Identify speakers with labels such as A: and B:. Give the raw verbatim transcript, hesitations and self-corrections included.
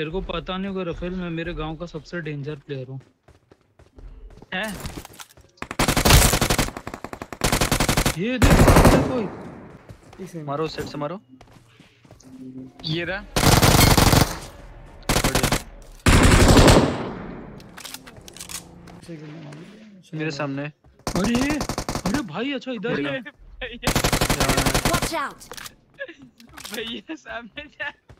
A: तेरे को पता नहीं होगा रफेल, मैं मेरे गांव का सबसे डेंजर प्लेयर हूँ।
B: है
A: ये देख कोई
C: मारो सेट से मारो।
B: ये रहा।
C: मेरे सामने।
A: अरे अरे भाई अच्छा इधर
B: भैया
C: यहाँ।
D: Watch out!
B: भैया सामने जा